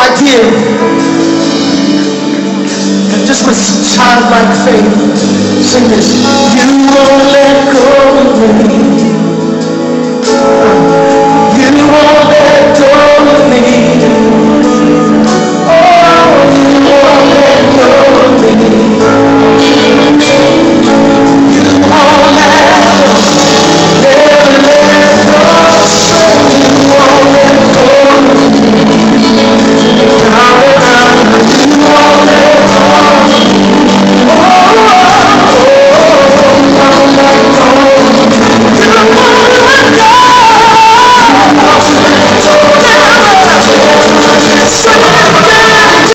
give, and just with childlike faith, sing this. You won't let go.